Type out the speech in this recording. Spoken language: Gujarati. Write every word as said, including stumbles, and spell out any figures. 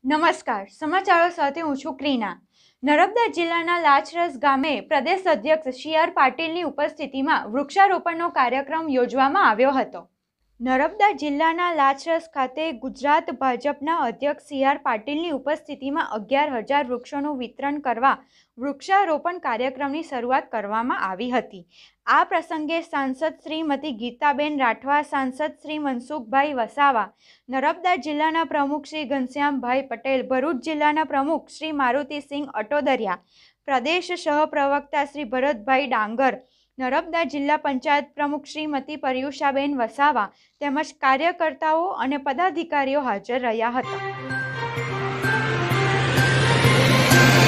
નમસ્કાર, સમાચારો સાથે હું છું ક્રીના। નર્મદા જિલ્લાના લાચરસ ગામે પ્રદેશ અધ્યક્ષ સી આર પાટીલની ઉપસ્થિતિમાં વૃક્ષારોપણનો કાર્યક્રમ યોજવામાં આવ્યો હતો। નર્મદા જિલ્લાના લાચરસ ખાતે ગુજરાત ભાજપના અધ્યક્ષ સી આર પાટીલની ઉપસ્થિતિમાં અગિયાર હજાર વૃક્ષોનું વિતરણ કરવા વૃક્ષારોપણ કાર્યક્રમની શરૂઆત કરવામાં આવી હતી। આ પ્રસંગે સાંસદ શ્રીમતી ગીતાબેન રાઠવા, સાંસદ શ્રી મનસુખભાઈ વસાવા, નર્મદા જિલ્લાના પ્રમુખ શ્રી ઘનશ્યામભાઈ પટેલ, ભરૂચ જિલ્લાના પ્રમુખ શ્રી મારુતિસિંહ અટોદરિયા, પ્રદેશ સહપ્રવક્તા શ્રી ભરતભાઈ ડાંગર, નર્મદા જિલ્લા પંચાયત પ્રમુખ શ્રીમતી પર્યુષાબેન વસાવા તેમજ કાર્યકર્તાઓ અને પદાધિકારીઓ હાજર રહ્યા હતા।